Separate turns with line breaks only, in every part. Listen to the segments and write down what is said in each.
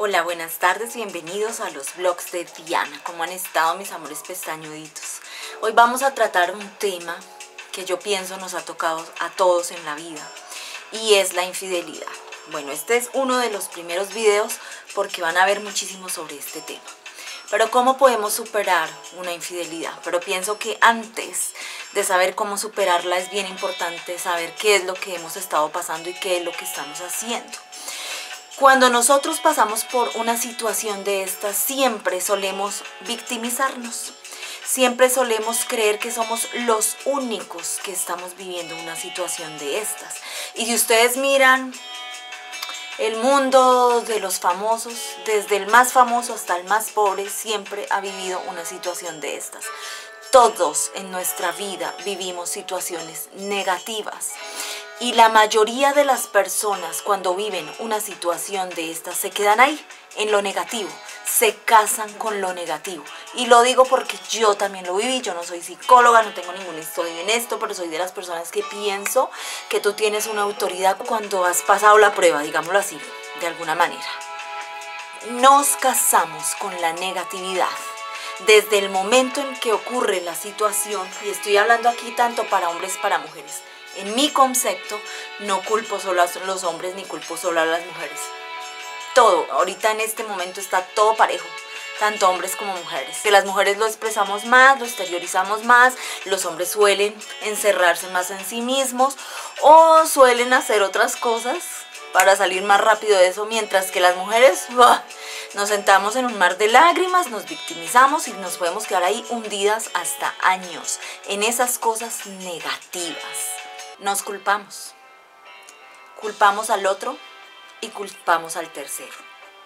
Hola, buenas tardes, bienvenidos a los vlogs de Diana. ¿Cómo han estado mis amores pestañuditos? Hoy vamos a tratar un tema que yo pienso nos ha tocado a todos en la vida y es la infidelidad. Bueno, este es uno de los primeros videos porque van a ver muchísimo sobre este tema. Pero ¿cómo podemos superar una infidelidad? Pero pienso que antes de saber cómo superarla es bien importante saber qué es lo que hemos estado pasando y qué es lo que estamos haciendo. Cuando nosotros pasamos por una situación de estas, siempre solemos victimizarnos. Siempre solemos creer que somos los únicos que estamos viviendo una situación de estas. Y si ustedes miran el mundo de los famosos, desde el más famoso hasta el más pobre, siempre ha vivido una situación de estas. Todos en nuestra vida vivimos situaciones negativas. Y la mayoría de las personas cuando viven una situación de estas se quedan ahí, en lo negativo, se casan con lo negativo. Y lo digo porque yo también lo viví, yo no soy psicóloga, no tengo ningún estudio en esto, pero soy de las personas que pienso que tú tienes una autoridad cuando has pasado la prueba, digámoslo así, de alguna manera. Nos casamos con la negatividad. Desde el momento en que ocurre la situación, y estoy hablando aquí tanto para hombres para mujeres, en mi concepto, no culpo solo a los hombres ni culpo solo a las mujeres. Todo, ahorita en este momento está todo parejo, tanto hombres como mujeres. Que las mujeres lo expresamos más, lo exteriorizamos más, los hombres suelen encerrarse más en sí mismos o suelen hacer otras cosas para salir más rápido de eso, mientras que las mujeres nos sentamos en un mar de lágrimas, nos victimizamos y nos podemos quedar ahí hundidas hasta años en esas cosas negativas. Nos culpamos. Culpamos al otro y culpamos al tercero.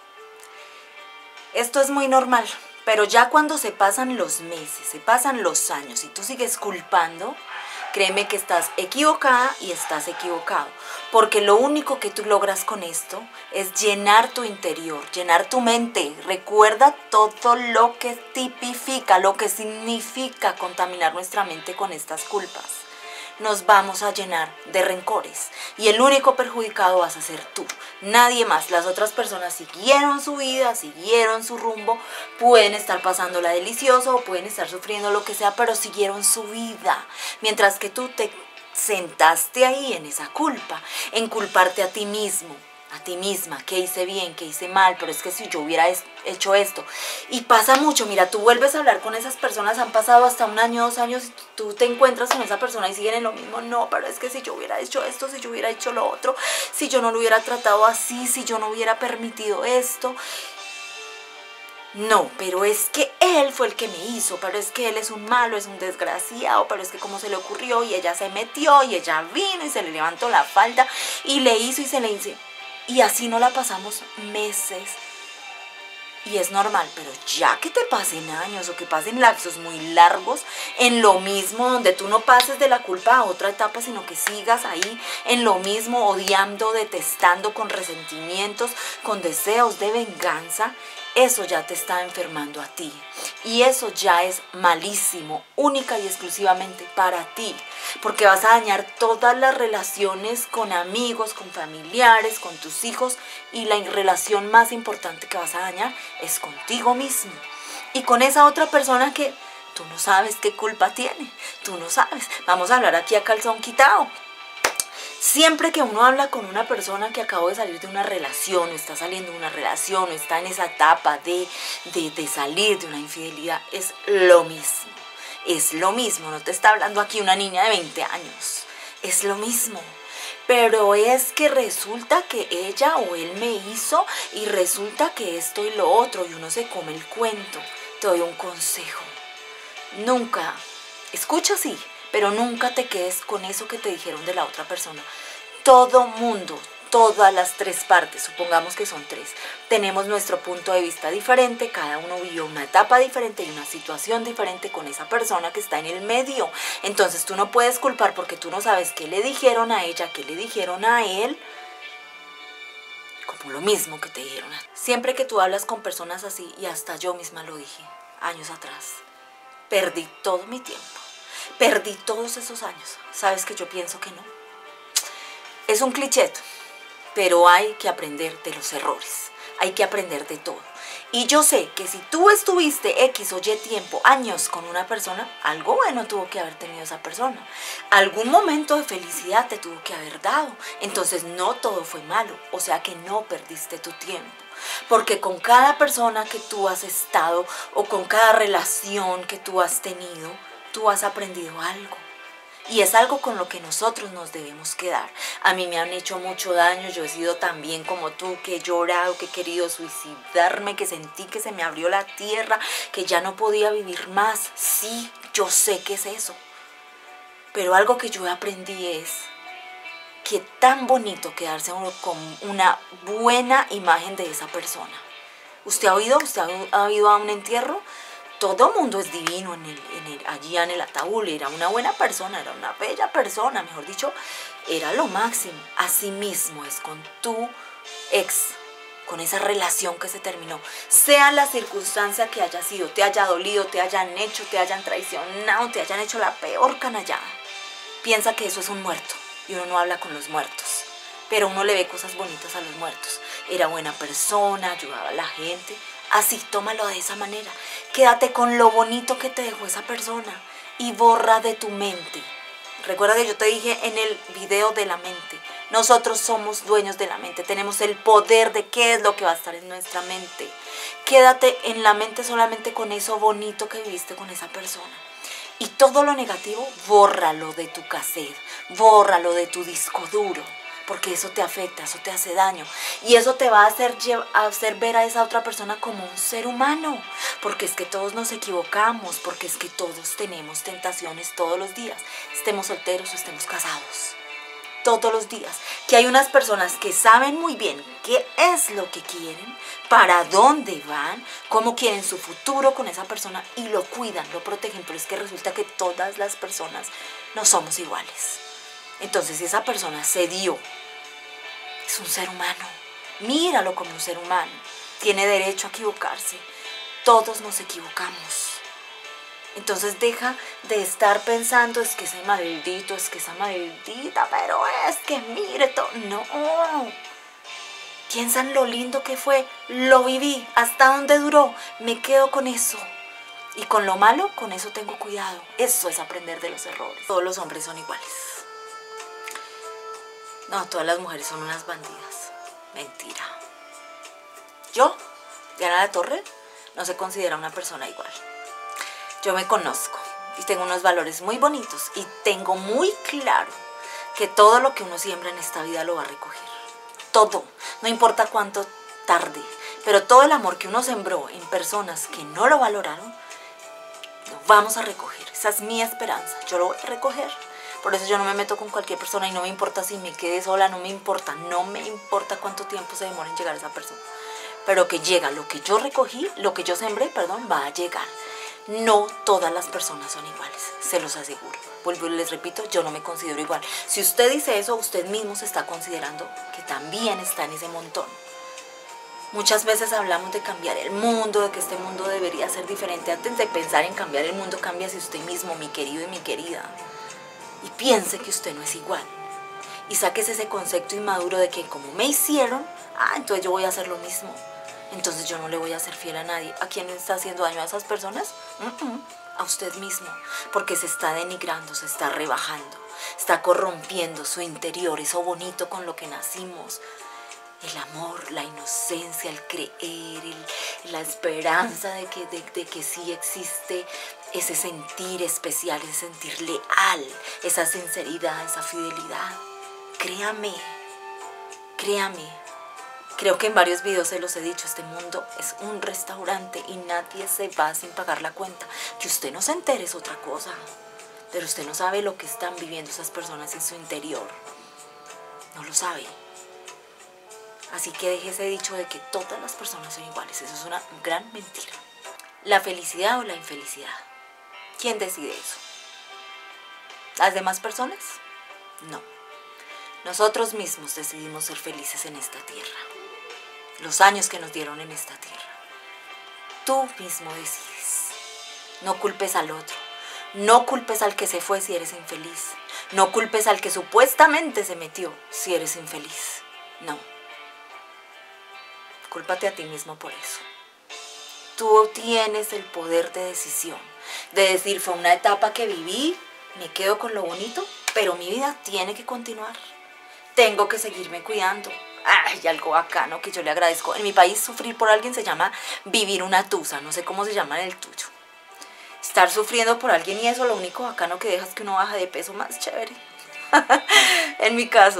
Esto es muy normal, pero ya cuando se pasan los meses, se pasan los años y tú sigues culpando, créeme que estás equivocada y estás equivocado. Porque lo único que tú logras con esto es llenar tu interior, llenar tu mente. Recuerda todo lo que tipifica, lo que significa contaminar nuestra mente con estas culpas. Nos vamos a llenar de rencores y el único perjudicado vas a ser tú, nadie más. Las otras personas siguieron su vida, siguieron su rumbo, pueden estar pasándola delicioso o pueden estar sufriendo lo que sea, pero siguieron su vida, mientras que tú te sentaste ahí en esa culpa, en culparte a ti mismo, a ti misma, que hice bien, que hice mal, pero es que si yo hubiera hecho esto. Y pasa mucho, mira, tú vuelves a hablar con esas personas, han pasado hasta 1 año, 2 años, y tú te encuentras con esa persona y siguen en lo mismo. No, pero es que si yo hubiera hecho esto, si yo hubiera hecho lo otro, si yo no lo hubiera tratado así, si yo no hubiera permitido esto. No, pero es que él fue el que me hizo, pero es que él es un malo, es un desgraciado, pero es que cómo se le ocurrió y ella se metió y ella vino y se le levantó la falda y le hizo y se le hizo. Y así no la pasamos meses. Y es normal, pero ya que te pasen años o que pasen lapsos muy largos en lo mismo, donde tú no pases de la culpa a otra etapa, sino que sigas ahí en lo mismo, odiando, detestando, con resentimientos, con deseos de venganza, eso ya te está enfermando a ti. Y eso ya es malísimo, única y exclusivamente para ti. Porque vas a dañar todas las relaciones con amigos, con familiares, con tus hijos. Y la relación más importante que vas a dañar es contigo mismo. Y con esa otra persona que tú no sabes qué culpa tiene. Tú no sabes. Vamos a hablar aquí a calzón quitado. Siempre que uno habla con una persona que acabó de salir de una relación, o está saliendo de una relación, o está en esa etapa de salir de una infidelidad, es lo mismo. Es lo mismo, no te está hablando aquí una niña de 20 años. Es lo mismo. Pero es que resulta que ella o él me hizo y resulta que esto y lo otro y uno se come el cuento. Te doy un consejo. Nunca, escucha sí, pero nunca te quedes con eso que te dijeron de la otra persona. Todo mundo, todas las 3 partes, supongamos que son 3, tenemos nuestro punto de vista diferente, cada uno vivió una etapa diferente y una situación diferente con esa persona que está en el medio. Entonces tú no puedes culpar porque tú no sabes qué le dijeron a ella, qué le dijeron a él, como lo mismo que te dijeron a ti. Siempre que tú hablas con personas así, y hasta yo misma lo dije años atrás, perdí todo mi tiempo, perdí todos esos años. ¿Sabes que yo pienso que no? Es un cliché, pero hay que aprender de los errores, hay que aprender de todo. Y yo sé que si tú estuviste X o Y tiempo, años con una persona, algo bueno tuvo que haber tenido esa persona. Algún momento de felicidad te tuvo que haber dado. Entonces no todo fue malo, o sea que no perdiste tu tiempo. Porque con cada persona que tú has estado o con cada relación que tú has tenido, tú has aprendido algo. Y es algo con lo que nosotros nos debemos quedar. A mí me han hecho mucho daño, yo he sido también como tú, que he llorado, que he querido suicidarme, que sentí que se me abrió la tierra, que ya no podía vivir más. Sí, yo sé que es eso. Pero algo que yo aprendí es que tan bonito quedarse uno con una buena imagen de esa persona. ¿Usted ha oído? ¿Usted ha ido a un entierro? Todo mundo es divino allí en el ataúd, era una buena persona, era una bella persona, mejor dicho, era lo máximo. Así mismo es con tu ex, con esa relación que se terminó. Sea la circunstancia que haya sido, te haya dolido, te hayan hecho, te hayan traicionado, te hayan hecho la peor canallada. Piensa que eso es un muerto y uno no habla con los muertos, pero uno le ve cosas bonitas a los muertos. Era buena persona, ayudaba a la gente. Así, tómalo de esa manera. Quédate con lo bonito que te dejó esa persona y borra de tu mente. Recuerda que yo te dije en el video de la mente, nosotros somos dueños de la mente, tenemos el poder de qué es lo que va a estar en nuestra mente. Quédate en la mente solamente con eso bonito que viviste con esa persona. Y todo lo negativo, bórralo de tu cassette, bórralo de tu disco duro. Porque eso te afecta, eso te hace daño. Y eso te va a hacer ver a esa otra persona como un ser humano. Porque es que todos nos equivocamos, porque es que todos tenemos tentaciones todos los días. Estemos solteros o estemos casados. Todos los días. Que hay unas personas que saben muy bien qué es lo que quieren, para dónde van, cómo quieren su futuro con esa persona y lo cuidan, lo protegen. Pero es que resulta que todas las personas no somos iguales. Entonces, si esa persona se dio, es un ser humano, míralo como un ser humano, tiene derecho a equivocarse, todos nos equivocamos. Entonces deja de estar pensando, es que ese maldito, es que esa maldita, pero es que mire todo, no. Piensa en lo lindo que fue, lo viví, hasta dónde duró, me quedo con eso. Y con lo malo, con eso tengo cuidado. Eso es aprender de los errores. Todos los hombres son iguales. No, todas las mujeres son unas bandidas. Mentira. Yo, Diana La Torre, no se considera una persona igual. Yo me conozco y tengo unos valores muy bonitos y tengo muy claro que todo lo que uno siembra en esta vida lo va a recoger. Todo, no importa cuánto tarde, pero todo el amor que uno sembró en personas que no lo valoraron, lo vamos a recoger. Esa es mi esperanza, yo lo voy a recoger. Por eso yo no me meto con cualquier persona y no me importa si me quedé sola, no me importa cuánto tiempo se demora en llegar esa persona. Pero que llega, lo que yo recogí, lo que yo sembré, perdón, va a llegar. No todas las personas son iguales, se los aseguro. Vuelvo y les repito, yo no me considero igual. Si usted dice eso, usted mismo se está considerando que también está en ese montón. Muchas veces hablamos de cambiar el mundo, de que este mundo debería ser diferente. Antes de pensar en cambiar el mundo, cámbiase usted mismo, mi querido y mi querida. Y piense que usted no es igual. Y sáquese ese concepto inmaduro de que como me hicieron, entonces yo voy a hacer lo mismo. Entonces yo no le voy a ser fiel a nadie. ¿A quién le está haciendo daño a esas personas? A usted mismo. Porque se está denigrando, se está rebajando. Está corrompiendo su interior, eso bonito con lo que nacimos. El amor, la inocencia, el creer, la esperanza de que sí existe ese sentir especial, ese sentir leal, esa sinceridad, esa fidelidad. Créame, créame. Creo que en varios videos se los he dicho, este mundo es un restaurante y nadie se va sin pagar la cuenta. Que usted no se entere es otra cosa, pero usted no sabe lo que están viviendo esas personas en su interior. No lo sabe. Así que deje ese dicho de que todas las personas son iguales. Eso es una gran mentira. ¿La felicidad o la infelicidad? ¿Quién decide eso? ¿Las demás personas? No. Nosotros mismos decidimos ser felices en esta tierra. Los años que nos dieron en esta tierra. Tú mismo decides. No culpes al otro. No culpes al que se fue si eres infeliz. No culpes al que supuestamente se metió si eres infeliz. No. Cúlpate a ti mismo por eso. Tú tienes el poder de decisión, de decir, fue una etapa que viví, me quedo con lo bonito, pero mi vida tiene que continuar. Tengo que seguirme cuidando. Ay, algo bacano que yo le agradezco. En mi país sufrir por alguien se llama vivir una tusa, no sé cómo se llama en el tuyo. Estar sufriendo por alguien y eso, lo único bacano que deja es que uno baja de peso más chévere. En mi caso,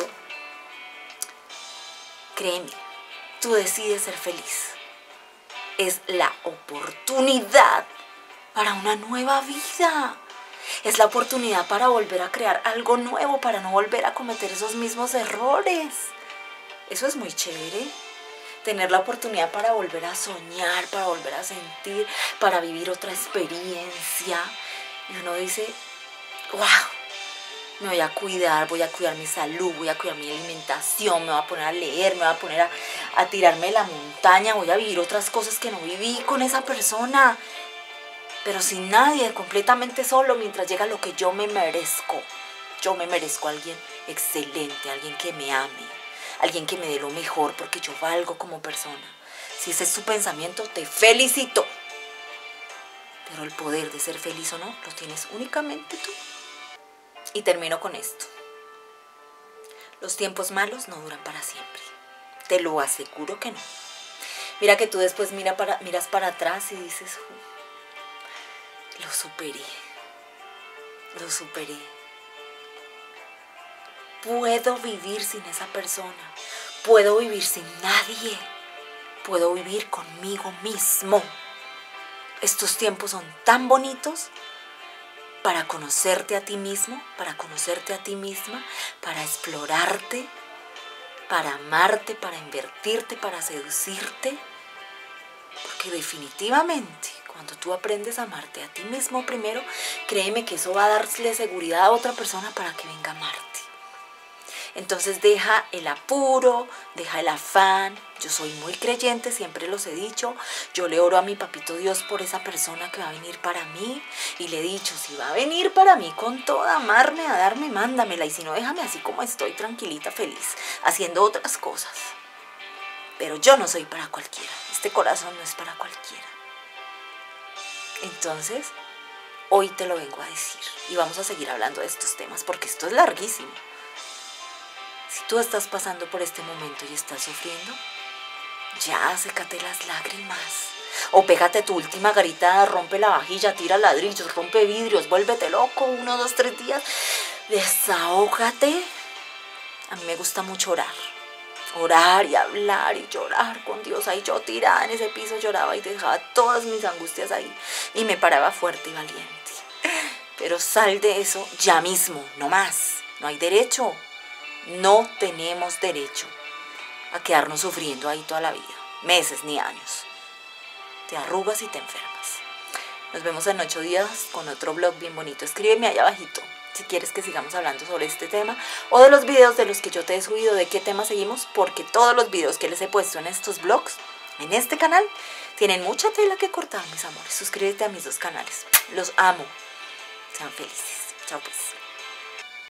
créeme, tú decides ser feliz. Es la oportunidad para una nueva vida. Es la oportunidad para volver a crear algo nuevo, para no volver a cometer esos mismos errores. Eso es muy chévere. Tener la oportunidad para volver a soñar, para volver a sentir, para vivir otra experiencia. Y uno dice, wow, me voy a cuidar mi salud, voy a cuidar mi alimentación, me voy a poner a leer, me voy a poner a tirarme de la montaña, voy a vivir otras cosas que no viví con esa persona. Pero sin nadie, completamente solo, mientras llega lo que yo me merezco. Yo me merezco a alguien excelente, alguien que me ame, alguien que me dé lo mejor porque yo valgo como persona. Si ese es tu pensamiento, te felicito. Pero el poder de ser feliz o no, lo tienes únicamente tú. Y termino con esto. Los tiempos malos no duran para siempre. Te lo aseguro que no. Mira que tú después miras para atrás y dices, lo superé. Lo superé. Puedo vivir sin esa persona. Puedo vivir sin nadie. Puedo vivir conmigo mismo. Estos tiempos son tan bonitos para conocerte a ti mismo, para conocerte a ti misma, para explorarte, para amarte, para invertirte, para seducirte. Porque definitivamente, cuando tú aprendes a amarte a ti mismo primero, créeme que eso va a darle seguridad a otra persona para que venga a amarte. Entonces deja el apuro, deja el afán. Yo soy muy creyente, siempre los he dicho. Yo le oro a mi papito Dios por esa persona que va a venir para mí. Y le he dicho, si va a venir para mí con toda, amarme, a darme, mándamela. Y si no, déjame así como estoy, tranquilita, feliz, haciendo otras cosas. Pero yo no soy para cualquiera. Este corazón no es para cualquiera. Entonces, hoy te lo vengo a decir. Y vamos a seguir hablando de estos temas porque esto es larguísimo. Si tú estás pasando por este momento y estás sufriendo, ya sécate las lágrimas. O pégate tu última garita, rompe la vajilla, tira ladrillos, rompe vidrios, vuélvete loco 1, 2, 3 días. Desahógate. A mí me gusta mucho orar. Orar y hablar y llorar con Dios. Ahí yo tirada en ese piso lloraba y dejaba todas mis angustias ahí. Y me paraba fuerte y valiente. Pero sal de eso ya mismo, no más. No hay derecho. No tenemos derecho a quedarnos sufriendo ahí toda la vida, meses ni años. Te arrugas y te enfermas. Nos vemos en 8 días con otro vlog bien bonito. Escríbeme allá abajito si quieres que sigamos hablando sobre este tema o de los videos de los que yo te he subido, de qué tema seguimos, porque todos los videos que les he puesto en estos vlogs, en este canal, tienen mucha tela que cortar, mis amores. Suscríbete a mis 2 canales. Los amo. Sean felices. Chao pues.